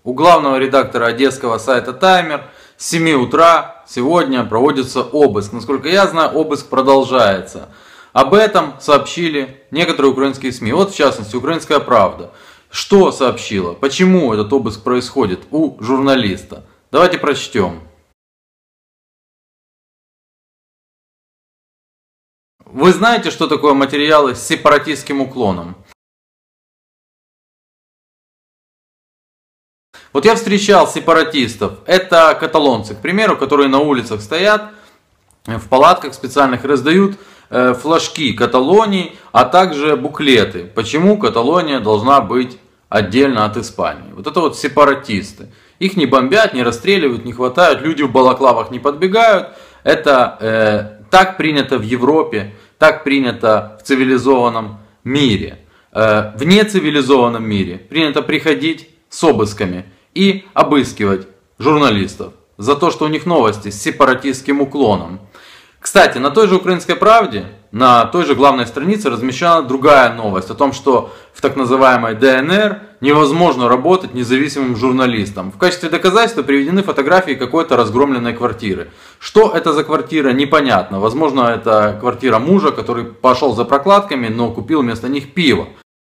У главного редактора одесского сайта «Таймер» с 7 утра сегодня проводится обыск. Насколько я знаю, обыск продолжается. Об этом сообщили некоторые украинские СМИ. Вот в частности «Украинская правда». Что сообщила? Почему этот обыск происходит у журналиста? Давайте прочтем. Вы знаете, что такое материалы с сепаратистским уклоном? Вот я встречал сепаратистов. Это каталонцы, к примеру, которые на улицах стоят, в палатках специальных раздают флажки Каталонии, а также буклеты. Почему Каталония должна быть отдельно от Испании? Вот это вот сепаратисты. Их не бомбят, не расстреливают, не хватают, люди в балаклавах не подбегают. Это так принято в Европе, так принято в цивилизованном мире. В нецивилизованном мире принято приходить с обысками и обыскивать журналистов за то, что у них новости с сепаратистским уклоном. Кстати, на той же «Украинской правде», на той же главной странице размещена другая новость о том, что в так называемой ДНР невозможно работать независимым журналистом. В качестве доказательства приведены фотографии какой-то разгромленной квартиры. Что это за квартира, непонятно. Возможно, это квартира мужа, который пошел за прокладками, но купил вместо них пиво.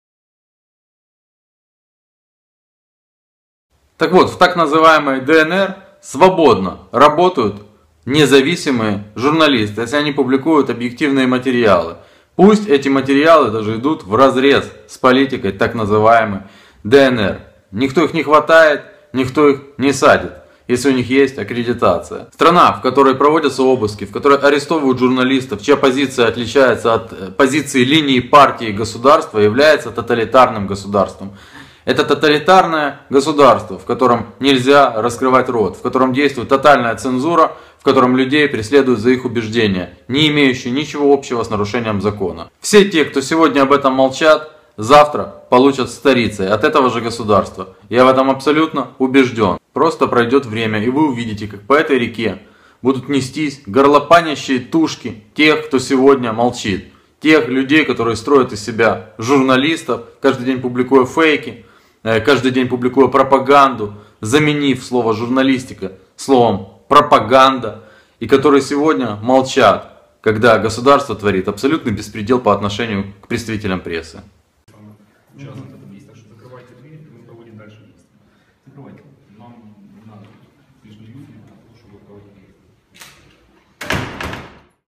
Так вот, в так называемой ДНР свободно работают независимые журналисты, если они публикуют объективные материалы. Пусть эти материалы даже идут вразрез с политикой так называемой ДНР. Никто их не хватает, никто их не садит, если у них есть аккредитация. Страна, в которой проводятся обыски, в которой арестовывают журналистов, чья позиция отличается от позиции линии партии и государства, является тоталитарным государством. Это тоталитарное государство, в котором нельзя раскрывать рот, в котором действует тотальная цензура, в котором людей преследуют за их убеждения, не имеющие ничего общего с нарушением закона. Все те, кто сегодня об этом молчат, завтра получат старицей от этого же государства. Я в этом абсолютно убежден. Просто пройдет время, и вы увидите, как по этой реке будут нестись горлопанящие тушки тех, кто сегодня молчит. Тех людей, которые строят из себя журналистов, каждый день публикуя фейки, каждый день публикуя пропаганду, заменив слово журналистика словом пропаганда, и которые сегодня молчат, когда государство творит абсолютный беспредел по отношению к представителям прессы.